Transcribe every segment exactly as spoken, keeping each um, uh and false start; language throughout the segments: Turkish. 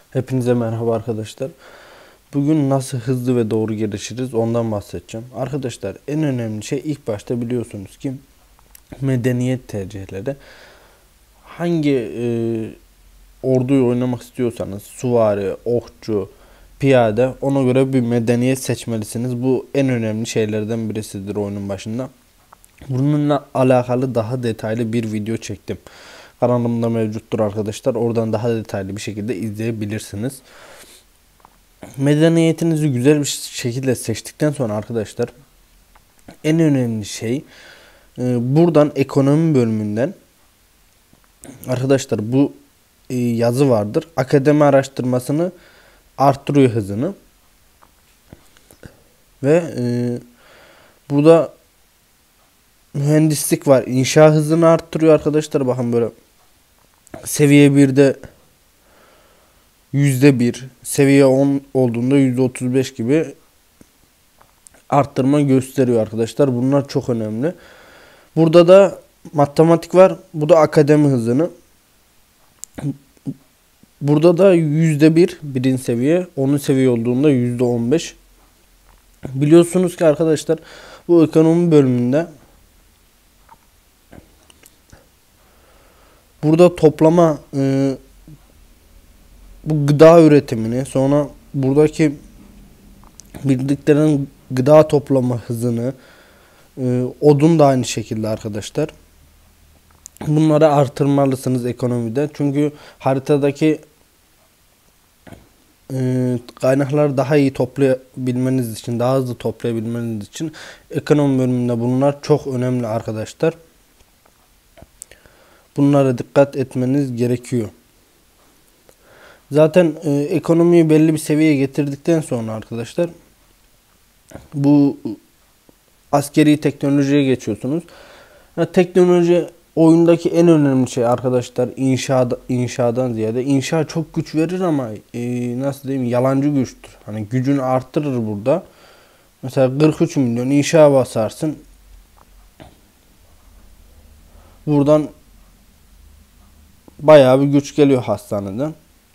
Hepinize merhaba arkadaşlar. Bugün nasıl hızlı ve doğru gelişiriz ondan bahsedeceğim. Arkadaşlar en önemli şey ilk başta biliyorsunuz ki medeniyet tercihleri. Hangi e, orduyu oynamak istiyorsanız süvari, okçu, piyade ona göre bir medeniyet seçmelisiniz. Bu en önemli şeylerden birisidir oyunun başında. Bununla alakalı daha detaylı bir video çektim. Kanalımda mevcuttur arkadaşlar. Oradan daha detaylı bir şekilde izleyebilirsiniz. Medeniyetinizi güzel bir şekilde seçtikten sonra arkadaşlar en önemli şey e, buradan ekonomi bölümünden arkadaşlar bu e, yazı vardır. Akademi araştırmasını arttırıyor hızını ve e, burada mühendislik var. İnşa hızını arttırıyor arkadaşlar. Bakın böyle seviye birde yüzde bir, seviye on olduğunda yüzde otuz beş gibi arttırma gösteriyor arkadaşlar. Bunlar çok önemli. Burada da matematik var. Bu da akademi hızını. Burada da yüzde bir birinci seviye. onun seviye olduğunda yüzde on beş. Biliyorsunuz ki arkadaşlar bu ekonomi bölümünde burada toplama e, bu gıda üretimini, sonra buradaki bildiklerin gıda toplama hızını, e, odun da aynı şekilde arkadaşlar. Bunları artırmalısınız ekonomide. Çünkü haritadaki e, kaynakları daha iyi toplayabilmeniz için, daha hızlı toplayabilmeniz için ekonomi bölümünde bunlar çok önemli arkadaşlar. Bunlara dikkat etmeniz gerekiyor. Zaten e, ekonomiyi belli bir seviyeye getirdikten sonra arkadaşlar bu askeri teknolojiye geçiyorsunuz. Yani teknoloji oyundaki en önemli şey arkadaşlar inşa inşadan ziyade inşa çok güç verir ama e, nasıl diyeyim yalancı güçtür. Hani gücünü arttırır burada. Mesela kırk üç milyon inşa basarsın. Buradan bayağı bir güç geliyor hastaneden.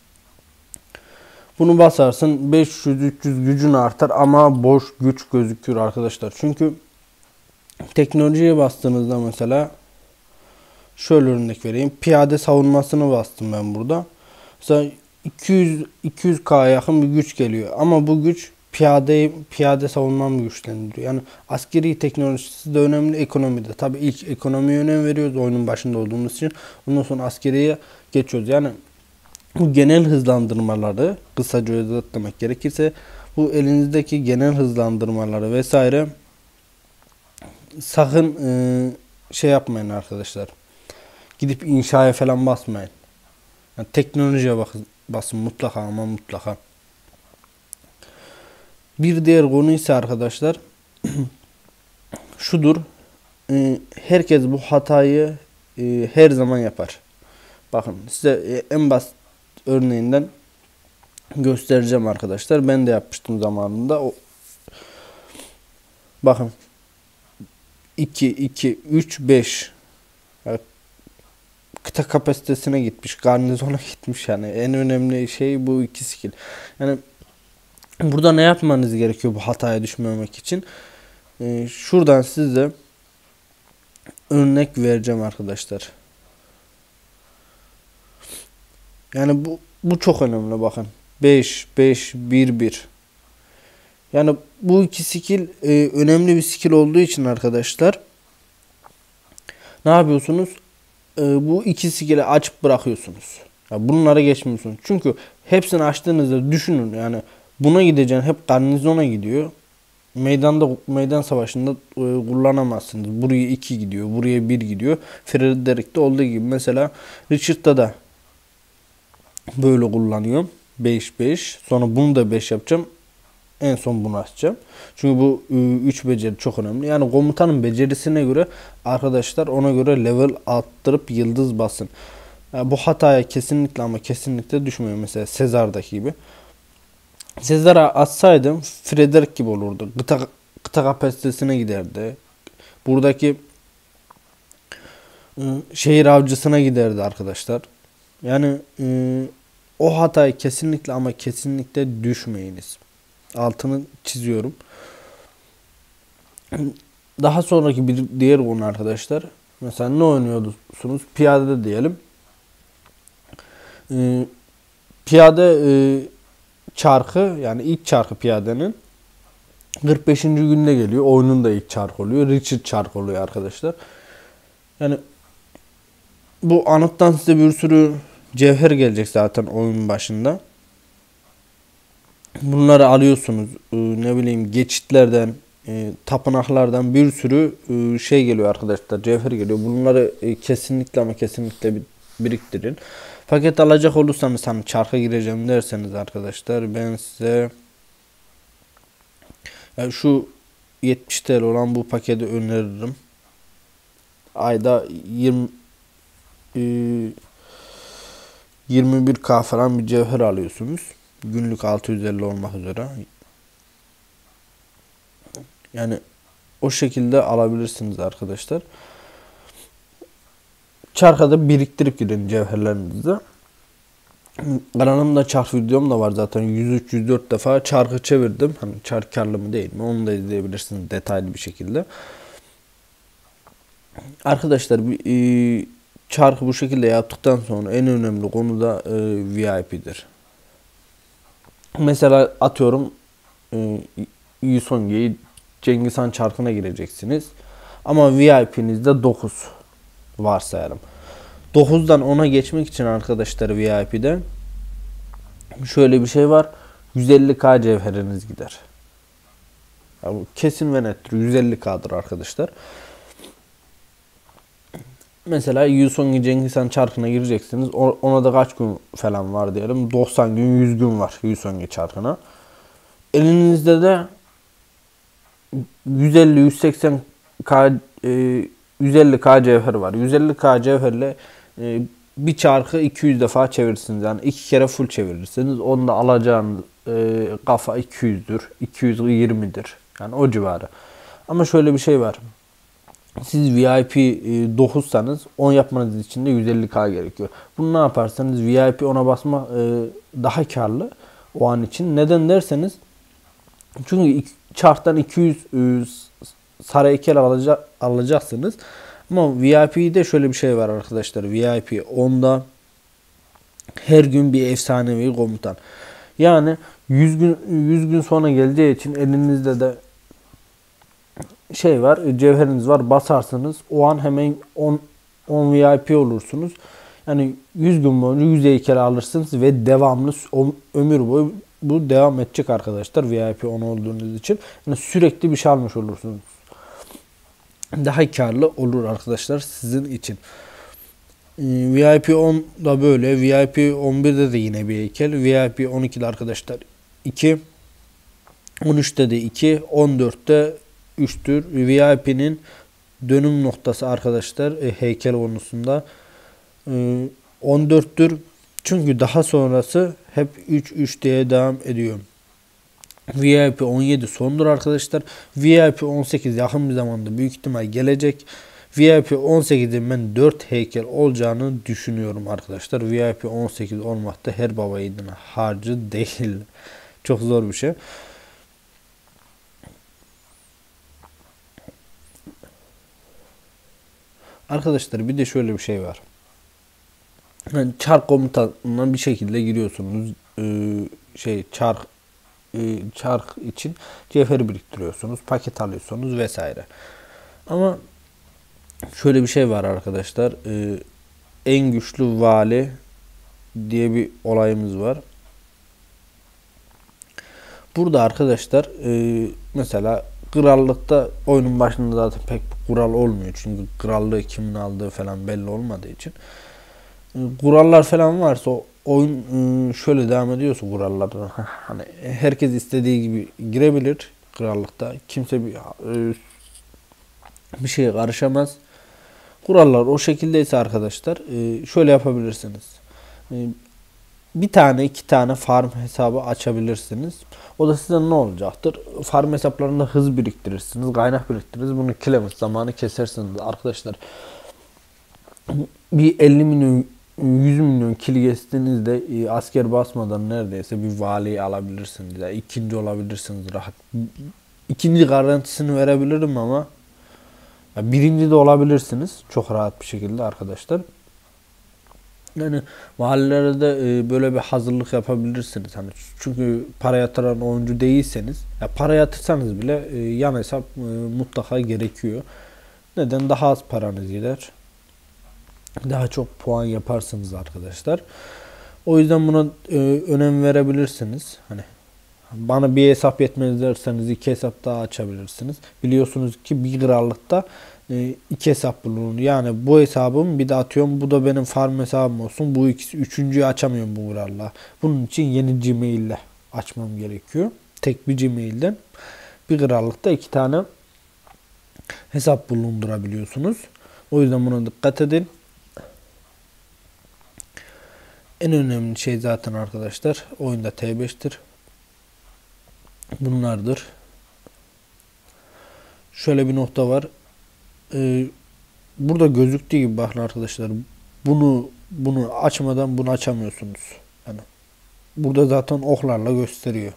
Bunu basarsın beş yüz üç yüz gücün artar ama boş güç gözükür arkadaşlar. Çünkü teknolojiye bastığınızda mesela şöyle örnek vereyim. Piyade savunmasını bastım ben burada. Mesela iki yüz iki yüz K'ya yakın bir güç geliyor. Ama bu güç piyade piyade savunmamı güçlendiriyor. Yani askeri teknolojisi de önemli, ekonomide. Tabii ilk ekonomiye önem veriyoruz oyunun başında olduğumuz için. Ondan sonra askeriye geçiyoruz. Yani bu genel hızlandırmaları kısaca özetlemek gerekirse bu elinizdeki genel hızlandırmaları vesaire sakın e, şey yapmayın arkadaşlar. Gidip inşaya falan basmayın. Yani teknolojiye bakın, basın mutlaka ama mutlaka. Bir diğer konu ise arkadaşlar şudur. E, herkes bu hatayı e, her zaman yapar. Bakın size e, en basit örneğinden göstereceğim arkadaşlar. Ben de yapmıştım zamanında. O, bakın iki, iki, üç, beş yani kıta kapasitesine gitmiş. Garnizona gitmiş yani. En önemli şey bu iki skill. Yani burada ne yapmanız gerekiyor bu hataya düşmemek için? Ee, şuradan size örnek vereceğim arkadaşlar. Yani bu bu çok önemli bakın. beş, beş, bir, bir. Yani bu iki skill e, önemli bir skill olduğu için arkadaşlar ne yapıyorsunuz? E, bu iki skill'i açıp bırakıyorsunuz. Ya bunlara geçmiyorsunuz. Çünkü hepsini açtığınızda düşünün yani buna gideceksin hep garnizona gidiyor. Meydanda meydan savaşında e, kullanamazsınız. Buraya iki gidiyor, buraya bir gidiyor. Frederick'te olduğu gibi mesela Richard'da da böyle kullanıyorum. beş beş. Sonra bunu da beş yapacağım. En son bunu açacağım. Çünkü bu üç beceri çok önemli. Yani komutanın becerisine göre arkadaşlar ona göre level arttırıp yıldız basın. Yani bu hataya kesinlikle ama kesinlikle düşmüyor. Mesela Sezar'daki gibi. Sezar'a atsaydım Frederick gibi olurdu. Kıta, kıta kapasitesine giderdi. Buradaki ıı, şehir avcısına giderdi arkadaşlar. Yani ıı, o hatayı kesinlikle ama kesinlikle düşmeyiniz. Altını çiziyorum. Daha sonraki bir diğer konu arkadaşlar. Mesela ne oynuyorsunuz? Piyade diyelim. Ee, piyade e, çarkı, yani ilk çarkı piyadenin kırk beşinci günde geliyor. Oyunun da ilk çarkı oluyor. Richard çarkı oluyor arkadaşlar. Yani bu anıttan size bir sürü cevher gelecek zaten oyunun başında. Bunları alıyorsunuz. Ee, ne bileyim geçitlerden, e, tapınaklardan bir sürü e, şey geliyor arkadaşlar. Cevher geliyor. Bunları e, kesinlikle ama kesinlikle bir biriktirin. Paket alacak olursanız, hani çarka gireceğim derseniz arkadaşlar, ben size yani şu yetmiş T L olan bu paketi öneririm. Ayda yirmi e, yirmi bir K falan bir cevher alıyorsunuz. Günlük altı yüz elli olmak üzere. Yani o şekilde alabilirsiniz arkadaşlar. Çarka da biriktirip gidin cevherlerinizi. Kanalımda çark videom da var zaten. yüz üç yüz dört defa çarkı çevirdim. Hani çark karlı mı değil mi? Onu da izleyebilirsiniz detaylı bir şekilde. Arkadaşlar bir e, çarkı bu şekilde yaptıktan sonra en önemli konu da e, V I P'dir. Mesela atıyorum e, Yusongi'yi Cengiz Han çarkına gireceksiniz. Ama V I P'nizde dokuz varsayalım. dokuzdan ona geçmek için arkadaşlar V I P'de şöyle bir şey var. yüz elli K cevheriniz gider. Yani kesin ve nettir. yüz elli K'dır arkadaşlar. Mesela Yusongi Cengiz Han çarkına gireceksiniz. Ona da kaç gün falan var diyelim. doksan gün, yüz gün var Yusongi çarkına. Elinizde de yüz elli yüz seksen K e, yüz elli K cevher var. yüz elli K cevherle e, bir çarkı iki yüz defa çevirirsiniz. Yani iki kere full çevirirsiniz. Onda alacağınız e, kafa iki yüzdür. iki yüz yirmidir. Yani o civarı. Ama şöyle bir şey var. Siz V I P dokuzsanız on yapmanız için de yüz elli K gerekiyor. Bunu ne yaparsanız V I P ona basma e, daha karlı o an için. Neden derseniz, çünkü çarktan iki yüz e, sarı heykel alacak, alacaksınız. Ama V I P'de şöyle bir şey var arkadaşlar. V I P onda her gün bir efsanevi komutan. Yani yüz gün yüz gün sonra geleceği için elinizde de şey var, cevheriniz var, basarsınız. O an hemen on V I P olursunuz. Yani yüz gün boyunca yüz heykel alırsınız ve devamlı ömür boyu bu devam edecek arkadaşlar. V I P on olduğunuz için. Yani sürekli bir şey almış olursunuz. Daha karlı olur arkadaşlar sizin için. V I P on da böyle. V I P on birde de yine bir heykel. V I P on ikide arkadaşlar iki. on üçte de iki. on dörtte üçtür. V I P'nin dönüm noktası arkadaşlar e, heykel konusunda e, on dörttür. Çünkü daha sonrası hep üç üç diye devam ediyor. V I P on yedi sondur arkadaşlar. V I P on sekiz yakın bir zamanda büyük ihtimal gelecek. V I P on sekizin ben dört heykel olacağını düşünüyorum arkadaşlar. V I P on sekiz olmakta her baba yiğidine harcı değil. Çok zor bir şey. Arkadaşlar bir de şöyle bir şey var. Yani çark komutanına bir şekilde giriyorsunuz. Ee, şey çark e, çark için cevher biriktiriyorsunuz, paket alıyorsunuz vesaire. Ama şöyle bir şey var arkadaşlar. Ee, en güçlü vali diye bir olayımız var. Burada arkadaşlar e, mesela krallıkta oyunun başında zaten pek kural olmuyor. Çünkü krallığı kimin aldığı falan belli olmadığı için. E, kurallar falan varsa oyun e, şöyle devam ediyorsa kurallardan hani herkes istediği gibi girebilir krallıkta. Kimse bir e, bir şeye karışamaz. Kurallar o şekildeyse arkadaşlar e, şöyle yapabilirsiniz. E, bir tane iki tane farm hesabı açabilirsiniz. O da size ne olacaktır? Farm hesaplarında hız biriktirirsiniz, kaynak biriktirirsiniz. Bunu kilometre zamanı kesersiniz arkadaşlar. Bir elli milyon yüz milyon kil geçtiğinizde e, asker basmadan neredeyse bir valiyi alabilirsiniz. Yani ikinci olabilirsiniz rahat. İkinci garantisini verebilirim ama ya birinci de olabilirsiniz çok rahat bir şekilde arkadaşlar. Yani mahallelerde de e, böyle bir hazırlık yapabilirsiniz. Hani çünkü para yatıran oyuncu değilseniz, ya para yatırsanız bile e, yan hesap e, mutlaka gerekiyor. Neden? Daha az paranız gider. Daha çok puan yaparsınız arkadaşlar. O yüzden buna e, önem verebilirsiniz. Hani bana bir hesap yetmez derseniz iki hesap daha açabilirsiniz. Biliyorsunuz ki bir krallıkta e, iki hesap bulunur. Yani bu hesabım bir de atıyorum bu da benim farm hesabım olsun. Bu ikisi üçüncüyü açamıyorum bu krallığa. Bunun için yeni Gmail ile açmam gerekiyor. Tek bir Gmail'den bir krallıkta iki tane hesap bulundurabiliyorsunuz. O yüzden buna dikkat edin. En önemli şey zaten arkadaşlar oyunda T beş'tir. Bunlardır. Şöyle bir nokta var. Ee, burada gözüktüğü gibi bakın arkadaşlar. Bunu bunu açmadan bunu açamıyorsunuz. Yani burada zaten oklarla gösteriyor.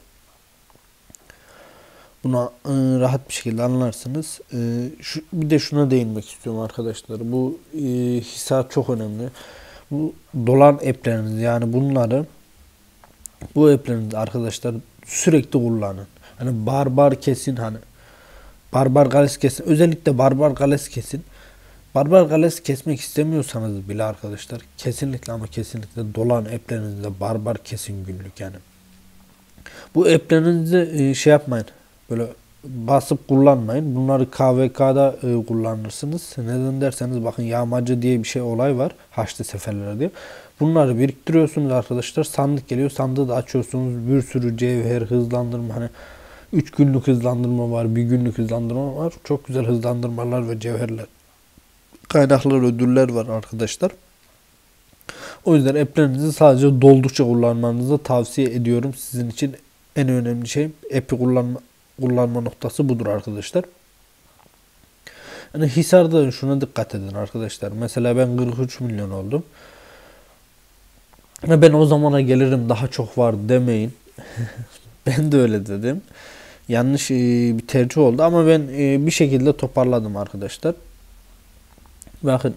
Buna e, rahat bir şekilde anlarsınız. E, şu, bir de şuna değinmek istiyorum arkadaşlar. Bu e, hisar çok önemli. Bu dolan app'leriniz yani bunları bu app'lerinizi arkadaşlar sürekli kullanın. Hani barbar kesin hani barbar galis kesin. Özellikle barbar galis kesin. Barbar galis kesmek istemiyorsanız bile arkadaşlar kesinlikle ama kesinlikle dolan app'lerinizde barbar kesin günlük yani. Bu app'lerinizi e, şey yapmayın. Böyle basıp kullanmayın. Bunları K V K'da e, kullanırsınız. Neden derseniz bakın yağmacı diye bir şey olay var. Haçlı seferleri diye. Bunları biriktiriyorsunuz arkadaşlar. Sandık geliyor. Sandığı da açıyorsunuz. Bir sürü cevher, hızlandırma hani üç günlük hızlandırma var. Bir günlük hızlandırma var. Çok güzel hızlandırmalar ve cevherler. Kaynaklar, ödüller var arkadaşlar. O yüzden app'lerinizi sadece doldukça kullanmanızı tavsiye ediyorum. Sizin için en önemli şey app'i kullanma, kullanma noktası budur arkadaşlar. Yani Hisar'da şuna dikkat edin arkadaşlar. Mesela ben kırk üç milyon oldum. Ben o zamana gelirim daha çok var demeyin. Ben de öyle dedim. Yanlış bir tercih oldu ama ben bir şekilde toparladım arkadaşlar. Bakın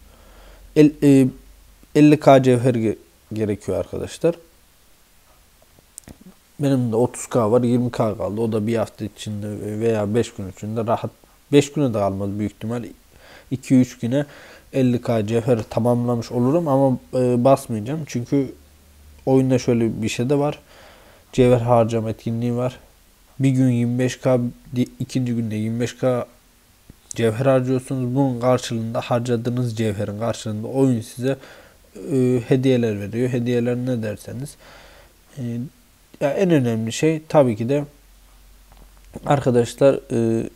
elli K cevher gerekiyor arkadaşlar. Benim de otuz K var, yirmi K kaldı. O da bir hafta içinde veya beş gün içinde rahat beş güne de kalmaz büyük ihtimal. iki üç güne elli K cevher tamamlamış olurum ama e, basmayacağım. Çünkü oyunda şöyle bir şey de var. Cevher harcama etkinliği var. Bir gün yirmi beş K, ikinci günde yirmi beş K cevher harcıyorsunuz. Bunun karşılığında harcadığınız cevherin karşılığında oyun size e, hediyeler veriyor. Hediyeler ne derseniz e, ya en önemli şey tabii ki de arkadaşlar e,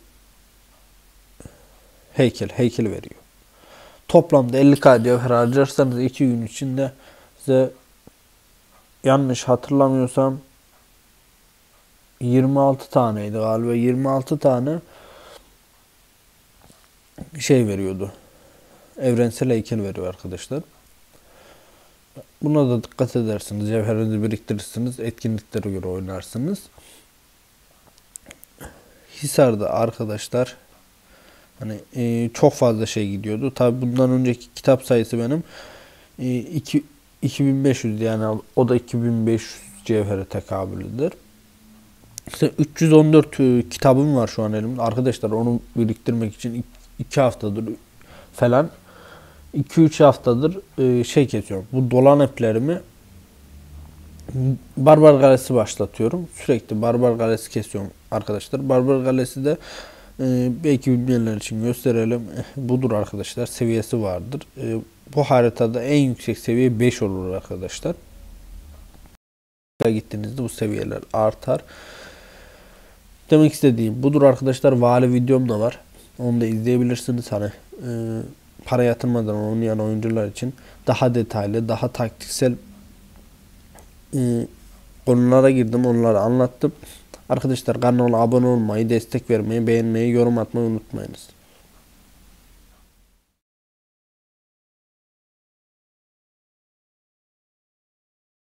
heykel heykel veriyor. Toplamda elli K cevher harcarsanız iki gün içinde size yanlış hatırlamıyorsam yirmi altı taneydi galiba. yirmi altı tane şey veriyordu. Evrensel heykel veriyor arkadaşlar. Buna da dikkat edersiniz. Cevherinizi biriktirirsiniz. Etkinliklere göre oynarsınız. Hisar'da arkadaşlar hani e, çok fazla şey gidiyordu. Tabi bundan önceki kitap sayısı benim e, iki, iki bin beş yüz yani o da iki bin beş yüz cevhere tekabülüdür. İşte üç yüz on dört e, kitabım var şu an elimde. Arkadaşlar onu biriktirmek için iki haftadır falan iki üç haftadır e, şey kesiyorum. Bu dolan app'lerimi Barbar Galesi başlatıyorum. Sürekli Barbar Galesi kesiyorum arkadaşlar. Barbar Galesi de e, belki bilmeyenler için gösterelim. Budur arkadaşlar. Seviyesi vardır. E, bu haritada en yüksek seviye beş olur arkadaşlar. Gittiğinizde bu seviyeler artar. Demek istediğim budur arkadaşlar. Vali videom da var. Onu da izleyebilirsiniz. Hani e, para yatırmadan oynayan oyuncular için daha detaylı, daha taktiksel e, konulara girdim. Onları anlattım. Arkadaşlar kanala abone olmayı, destek vermeyi, beğenmeyi, yorum atmayı unutmayınız.